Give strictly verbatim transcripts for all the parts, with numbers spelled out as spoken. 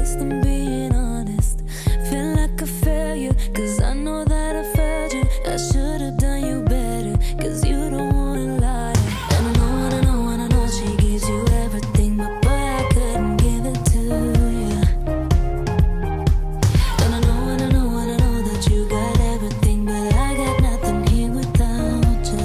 least I'm being honest. Feel like a failure, cause I know that I failed you. I should have done you better, cause you don't wanna lie. And I know, and I know, and I know she gives you everything, but boy, I couldn't give it to you. And I know, and I know, and I know that you got everything, but I got nothing here without you.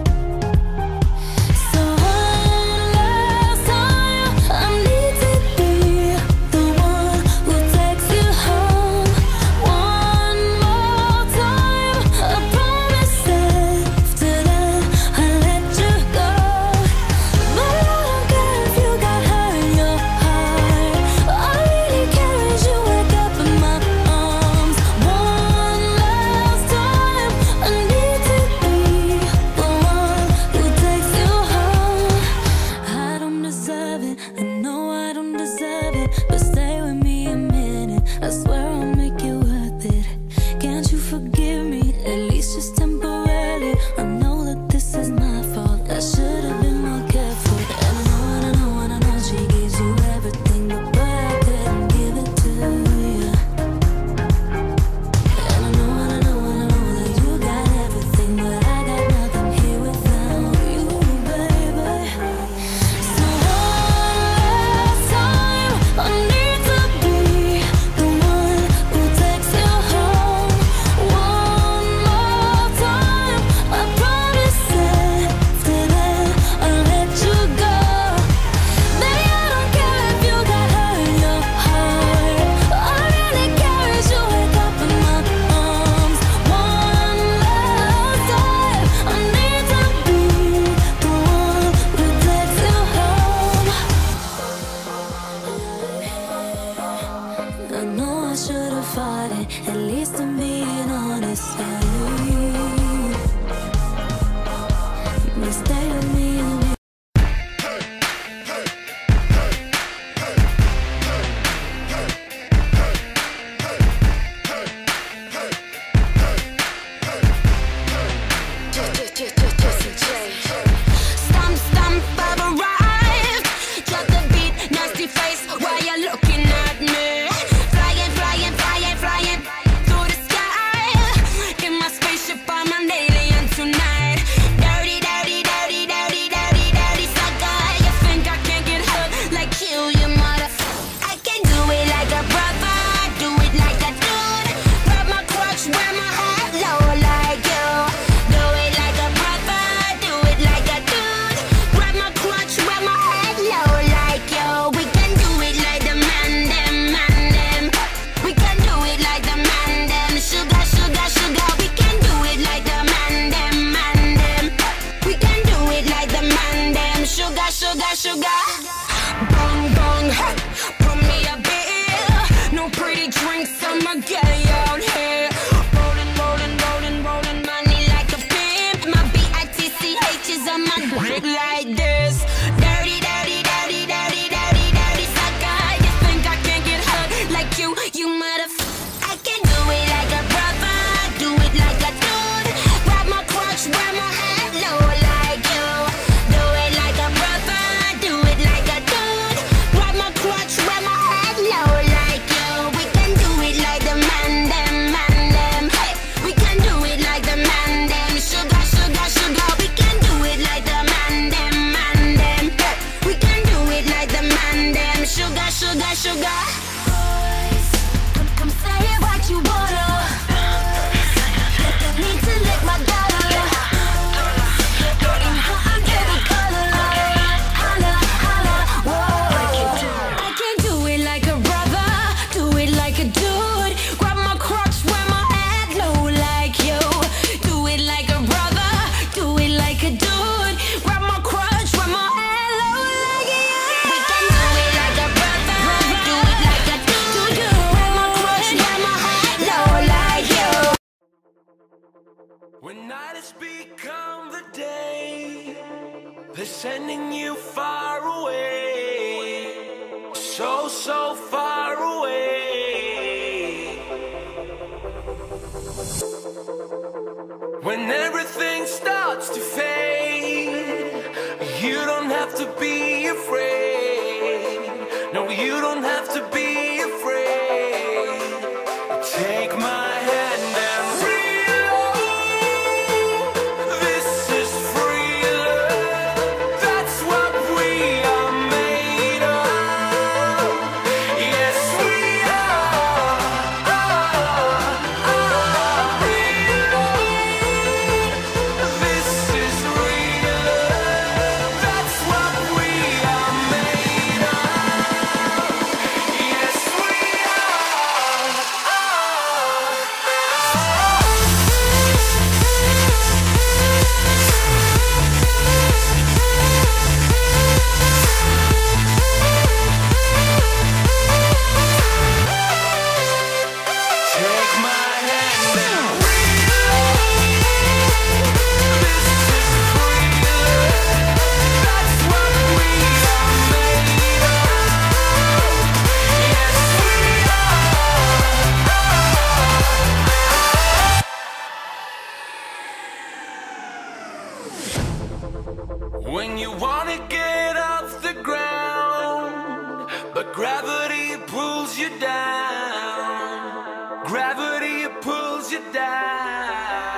So one last time, I need to be the one who takes you home. One more time, I promise after that I'll let you go. But I don't care if you got hurt in your heart. All I really care is you wake up in my arms. One last time, I need to be the one who takes you home. I don't deserve it, I know I don't deserve it, but stay with me a minute, I swear I'll make it worth it. Can't you forgive me, at least just temporarily? I know that this is my fault, I should have been more careful. And I know, and I know, and I know she gives you everything, but boy, I couldn't give it to you. And I know, and I know, and I know that you got everything, but I got nothing here without you, baby. So one last time, I need to be the one who takes you home. One more time, I promise after that I'll let you go. Baby, I don't care if you got hurt in your heart. All I really care is you wake up in my arms. One last time, I need to be the one who takes you home. I know I should have fought it, at least I'm being honest. But stay with me and we Stomp, stomp, I've arrived. Drop the beat, nasty face, while you're looking at me. Flying, flying, flying, flying through the sky. In my spaceship, I'm an alien tonight. Dirty, dirty, dirty, dirty, dirty, dirty sucker. You think I can't get hurt like you, you mother. I can do it like a brother, do it like a dude. Grab my crotch, wear my hat low like you. Do it like a brother, do it like a dude. Grab my crotch, wear my head low like you. We can do it like the man them, man them. We can do it like the man them. Sugar, sugar, sugar. We can do it like the man them, man them. We can do it like the man them. Sugar, sugar, sugar. Bong, bong, hey. Put me a bill. No pretty drinks, I'ma get out here. Rolling, rolling, rolling, rolling money like a pimp. My B I T C H is on my grip like this. Dirty, dirty, dirty, dirty, dirty, dirty sucker. You think I can't get hurt like you, you motherfucker. I can do it like a brother, do it like a dude. Grab my crotch, wear my head low like you. Do it like a brother, do it like a dude. Grab my crotch, wear my head low like you. We can do it like the man them, man them. Hey, we can do it like the man them. Sugar, sugar, sugar. We can do it like the man them, man them. Hey, we can do it like the man them. Sugar, sugar, sugar. Boys, come, come say what you wanna. You need to lick my dollar. And how I get the color. Holla, holla, whoa. I can do it like a brother, do it like a dude. Grab my crotch, wear my head low like you. Do it like a brother, do it like a dude. Grab my crotch, wear my head low like you. We can do it like a brother, do it like a dude. Grab my crotch, wear my head low like you. When night has become the day, they're sending you far away, so, so far away. When everything starts to fade, you don't have to be afraid. No, you don't have to be afraid. When you wanna get off the ground, but gravity pulls you down. Gravity pulls you down.